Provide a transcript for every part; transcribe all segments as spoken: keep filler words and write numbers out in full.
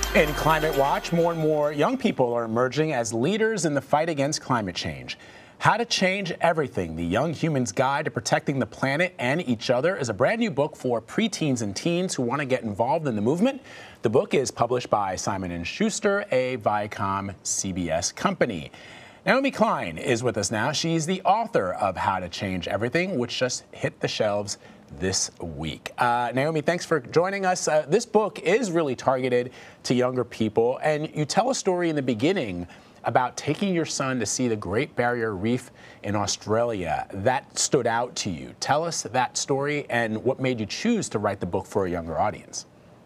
In Climate Watch, more and more young people are emerging as leaders in the fight against climate change. How to Change Everything, the Young Human's Guide to Protecting the Planet and Each Other, is a brand new book for preteens and teens who want to get involved in the movement. The book is published by Simon and Schuster, a Viacom C B S company. Naomi Klein is with us now. She's the author of How to Change Everything, which just hit the shelves this week. Uh, Naomi, thanks for joining us. Uh, this book is really targeted to younger people, and you tell a story in the beginning about taking your son to see the Great Barrier Reef in Australia. That stood out to you. Tell us that story and what made you choose to write the book for a younger audience.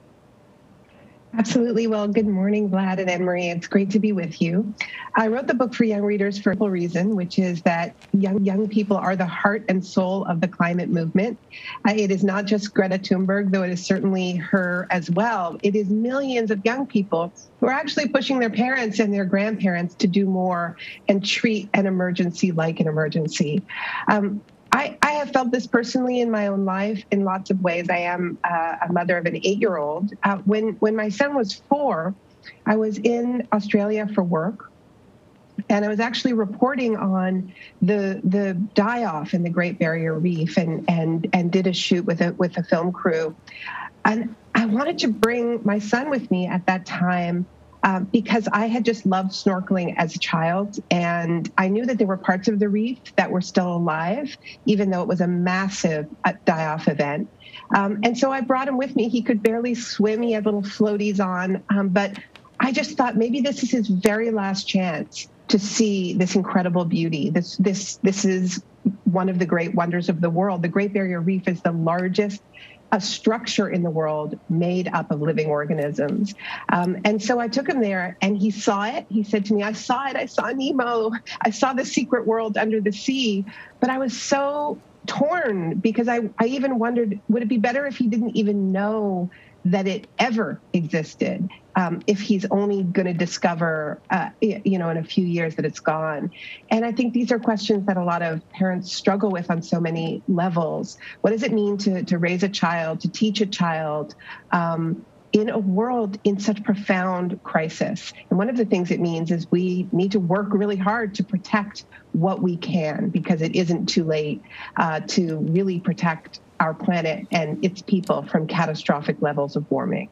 Absolutely. Well, good morning, Vlad and Anne-Marie. It's great to be with you. I wrote the book for young readers for a simple reason, which is that young young people are the heart and soul of the climate movement. Uh, it is not just Greta Thunberg, though it is certainly her as well. It is millions of young people who are actually pushing their parents and their grandparents to do more and treat an emergency like an emergency. Um, I, I have felt this personally in my own life in lots of ways. I am uh, a mother of an eight-year-old. Uh, when, when my son was four, I was in Australia for work, and I was actually reporting on the the die-off in the Great Barrier Reef, and and and did a shoot with a with a film crew. And I wanted to bring my son with me at that time, Um, because I had just loved snorkeling as a child, and I knew that there were parts of the reef that were still alive, even though it was a massive uh, die-off event. Um, and so I brought him with me. He could barely swim. He had little floaties on, um, but I just thought maybe this is his very last chance to see this incredible beauty. This, this, this is one of the great wonders of the world. The Great Barrier Reef is the largest a structure in the world made up of living organisms. Um, and so I took him there, and he saw it. He said to me, I saw it. I saw Nemo. I saw the secret world under the sea. But I was so torn because I, I even wondered, would it be better if he didn't even know that it ever existed, um, if he's only going to discover, uh, you know, in a few years that it's gone? And I think these are questions that a lot of parents struggle with on so many levels. What does it mean to, to raise a child, to teach a child um, in a world in such profound crisis? And one of the things it means is we need to work really hard to protect what we can, because it isn't too late uh, to really protect our planet and its people from catastrophic levels of warming.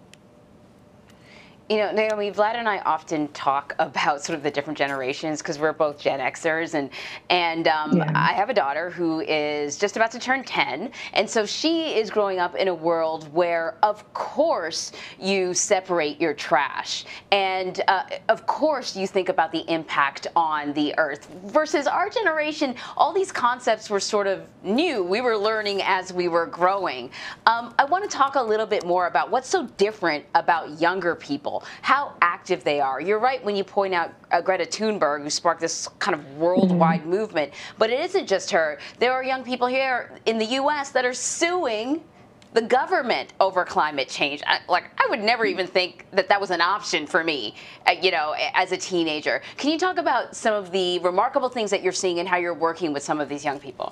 You know, Naomi, Vlad and I often talk about sort of the different generations because we're both Gen Xers, and and um, yeah. I have a daughter who is just about to turn ten, and so she is growing up in a world where, of course, you separate your trash, and uh, of course you think about the impact on the earth. Versus our generation, all these concepts were sort of new. We were learning as we were growing. Um, I want to talk a little bit more about what's so different about younger people, how active they are. You're right when you point out uh, Greta Thunberg, who sparked this kind of worldwide mm-hmm. movement. But it isn't just her. There are young people here in the U S that are suing the government over climate change. I, like, I would never even think that that was an option for me, uh, you know, as a teenager. Can you talk about some of the remarkable things that you're seeing and how you're working with some of these young people?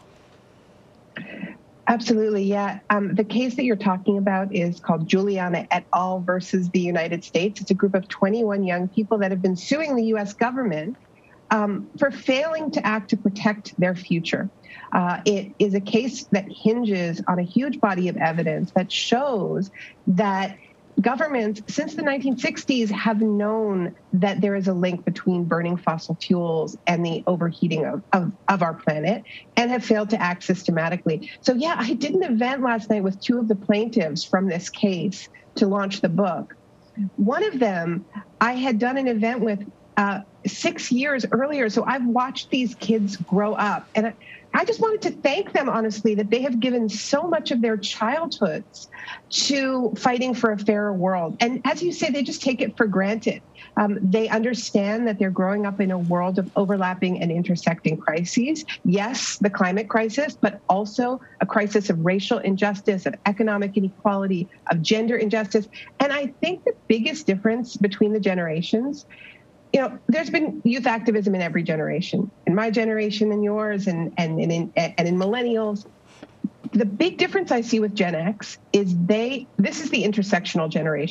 Absolutely, yeah. Um, the case that you're talking about is called Juliana et al. Versus the United States. It's a group of twenty-one young people that have been suing the U S government um, for failing to act to protect their future. Uh, it is a case that hinges on a huge body of evidence that shows that governments since the nineteen sixties have known that there is a link between burning fossil fuels and the overheating of, of, of our planet, and have failed to act systematically. So yeah, I did an event last night with two of the plaintiffs from this case to launch the book. One of them I had done an event with uh, six years earlier, so I've watched these kids grow up. And I, I just wanted to thank them, honestly, that they have given so much of their childhoods to fighting for a fairer world. And as you say, they just take it for granted. Um, they understand that they're growing up in a world of overlapping and intersecting crises. Yes, the climate crisis, but also a crisis of racial injustice, of economic inequality, of gender injustice. And I think the biggest difference between the generations, you know, there's been youth activism in every generation, in my generation and yours, and and, and in and in millennials. The big difference I see with Gen X is they, this is the intersectional generation.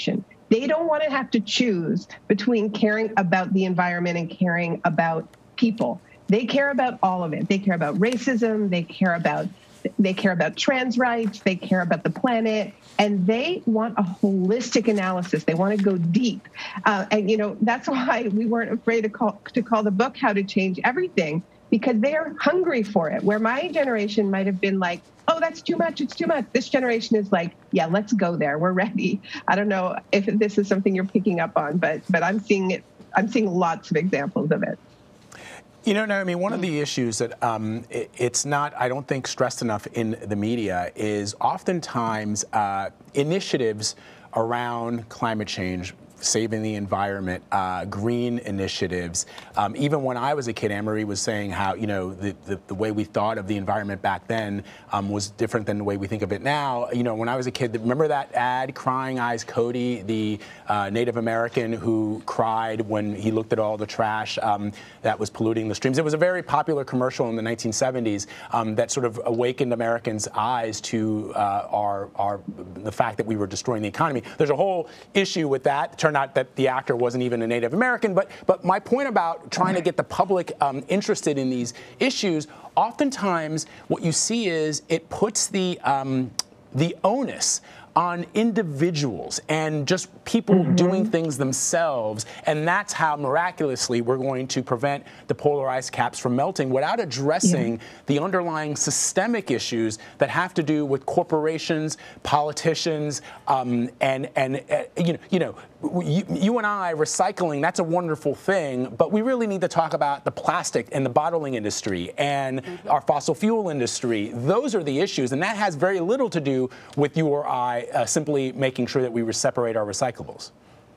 They don't want to have to choose between caring about the environment and caring about people. They care about all of it. They care about racism. They care about they care about trans rights. They care about the planet, and they want a holistic analysis. They want to go deep, uh, and you know that's why we weren't afraid to call to call the book "How to Change Everything," because they are hungry for it. Where my generation might have been like, "Oh, that's too much. It's too much." This generation is like, "Yeah, let's go there. We're ready." I don't know if this is something you're picking up on, but but I'm seeing it. I'm seeing lots of examples of it. You know, Naomi, one of the issues that um, it, it's not, I don't think, stressed enough in the media is oftentimes uh, initiatives around climate change, saving the environment, uh, green initiatives. Um, even when I was a kid, Anne-Marie was saying how, you know, the, the, the way we thought of the environment back then um, was different than the way we think of it now. You know, when I was a kid, remember that ad, Crying Eyes Cody, the uh, Native American who cried when he looked at all the trash um, that was polluting the streams? It was a very popular commercial in the nineteen seventies um, that sort of awakened Americans' eyes to uh, our, our, the fact that we were destroying the economy. There's a whole issue with that. It turned out that the actor wasn't even a Native American, but but my point about trying to get the public um, interested in these issues, oftentimes what you see is it puts the um, the onus on individuals and just people mm-hmm. doing things themselves, and that's how miraculously we're going to prevent the polar ice caps from melting without addressing yeah. the underlying systemic issues that have to do with corporations, politicians, um, and and uh, you know you know you, you and I recycling, that's a wonderful thing, but we really need to talk about the plastic and the bottling industry and mm-hmm. our fossil fuel industry. Those are the issues, and that has very little to do with you or I Uh, simply making sure that we separate our recyclables.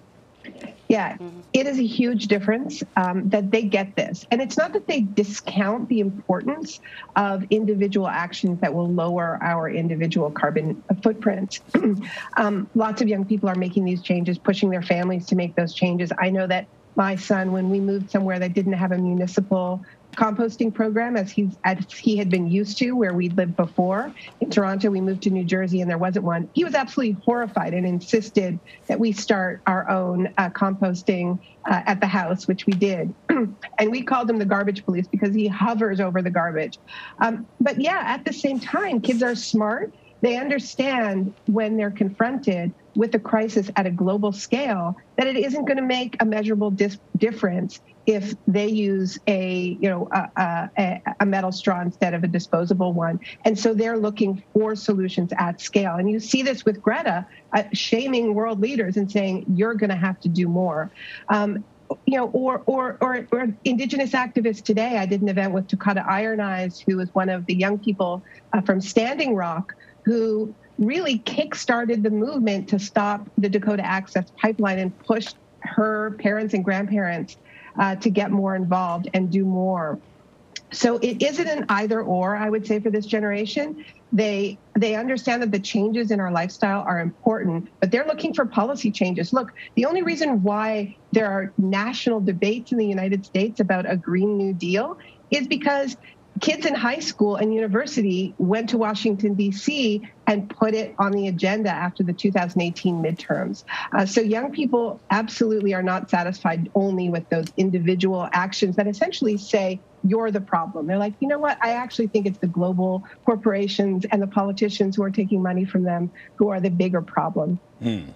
Yeah, mm-hmm. It is a huge difference um, that they get this. And it's not that they discount the importance of individual actions that will lower our individual carbon footprint. um, lots of young people are making these changes, pushing their families to make those changes. I know that my son, when we moved somewhere that didn't have a municipal composting program as he's as he had been used to where we lived before. In Toronto, we moved to New Jersey and there wasn't one. He was absolutely horrified and insisted that we start our own uh, composting uh, at the house, which we did. And we called him the garbage police because he hovers over the garbage. Um, but yeah, at the same time, kids are smart. They understand when they're confronted with a crisis at a global scale that it isn't going to make a measurable dis- difference if they use a, you know, a, a, a metal straw instead of a disposable one. And so they're looking for solutions at scale. And you see this with Greta uh, shaming world leaders and saying, you're going to have to do more. Um, you know, or, or, or, or Indigenous activists today. I did an event with Takata Iron Eyes, who is one of the young people uh, from Standing Rock, who really kick-started the movement to stop the Dakota Access Pipeline and pushed her parents and grandparents uh, to get more involved and do more. So it isn't an either or, I would say, for this generation. They they understand that the changes in our lifestyle are important, but they're looking for policy changes. Look, the only reason why there are national debates in the United States about a Green New Deal is because kids in high school and university went to Washington, D C and put it on the agenda after the two thousand eighteen midterms. Uh, so young people absolutely are not satisfied only with those individual actions that essentially say, you're the problem. They're like, you know what? I actually think it's the global corporations and the politicians who are taking money from them who are the bigger problem. Hmm.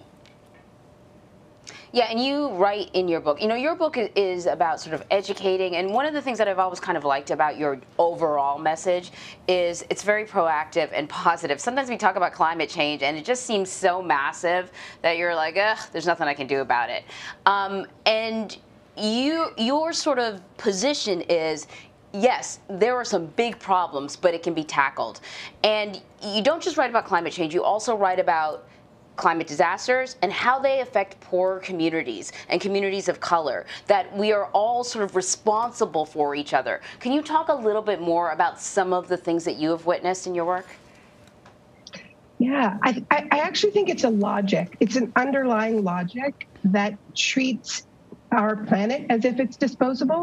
Yeah, and you write in your book, you know, your book is about sort of educating, and one of the things that I've always kind of liked about your overall message is it's very proactive and positive. Sometimes we talk about climate change, and it just seems so massive that you're like, ugh, there's nothing I can do about it. Um, and you, your sort of position is, yes, there are some big problems, but it can be tackled. And you don't just write about climate change, you also write about climate disasters and how they affect poor communities and communities of color, that we are all sort of responsible for each other. Can you talk a little bit more about some of the things that you have witnessed in your work? Yeah, I, I actually think it's a logic. It's an underlying logic that treats our planet as if it's disposable.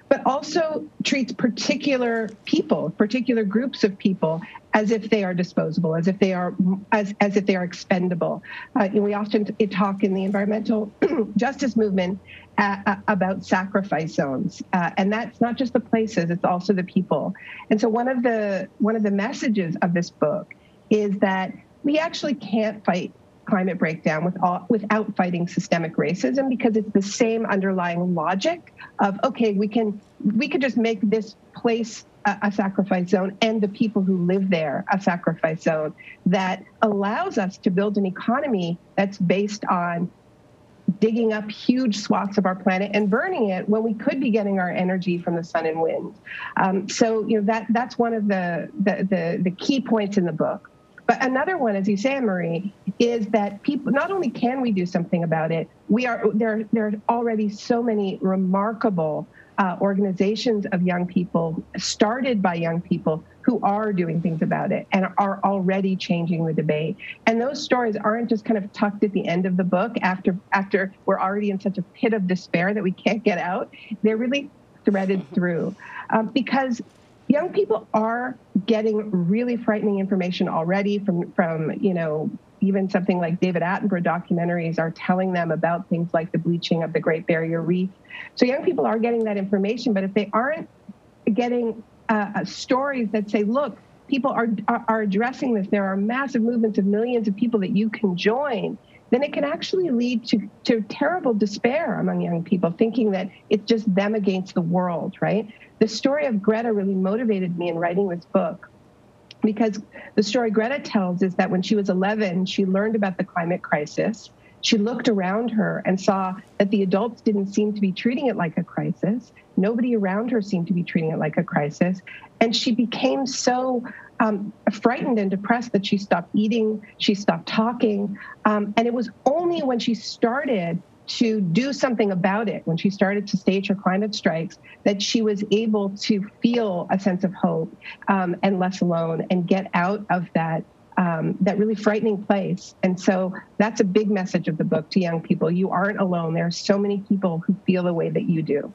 but also treats particular people, particular groups of people, as if they are disposable, as if they are as, as if they are expendable. Uh, and we often t- talk in the environmental justice movement uh, uh, about sacrifice zones, uh, and that's not just the places; it's also the people. And so, one of the one of the messages of this book is that we actually can't fight climate breakdown with all, without fighting systemic racism, because it's the same underlying logic of, okay, we can we could just make this place a, a sacrifice zone and the people who live there a sacrifice zone that allows us to build an economy that's based on digging up huge swaths of our planet and burning it when we could be getting our energy from the sun and wind. Um, so, you know, that that's one of the the, the the key points in the book. But another one, as you say, Anne-Marie, is that people, not only can we do something about it, we are there. There are already so many remarkable uh, organizations of young people, started by young people, who are doing things about it and are already changing the debate. And those stories aren't just kind of tucked at the end of the book after after we're already in such a pit of despair that we can't get out. They're really threaded through, um, because young people are getting really frightening information already from, from, you know, even something like David Attenborough documentaries are telling them about things like the bleaching of the Great Barrier Reef. So young people are getting that information, but if they aren't getting uh, stories that say, look, people are, are are addressing this, there are massive movements of millions of people that you can join, then it can actually lead to, to terrible despair among young people, thinking that it's just them against the world, right? The story of Greta really motivated me in writing this book, because the story Greta tells is that when she was eleven, she learned about the climate crisis. She looked around her and saw that the adults didn't seem to be treating it like a crisis. Nobody around her seemed to be treating it like a crisis. And she became so um, frightened and depressed that she stopped eating, she stopped talking. Um, and it was only when she started to do something about it, when she started to stage her climate strikes, that she was able to feel a sense of hope um, and less alone and get out of that Um, that really frightening place. And so that's a big message of the book to young people. You aren't alone. There are so many people who feel the way that you do.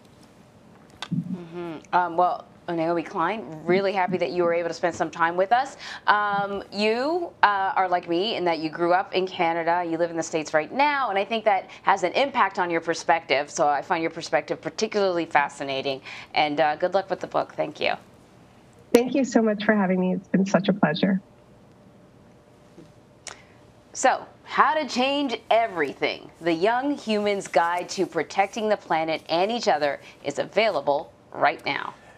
Mm-hmm. Um, well, Naomi Klein, really happy that you were able to spend some time with us. Um, you uh, are like me in that you grew up in Canada, you live in the States right now, and I think that has an impact on your perspective. So I find your perspective particularly fascinating. And uh, good luck with the book. Thank you. Thank you so much for having me. It's been such a pleasure. So, How to Change Everything, The Young Human's Guide to Protecting the Planet and Each Other is available right now.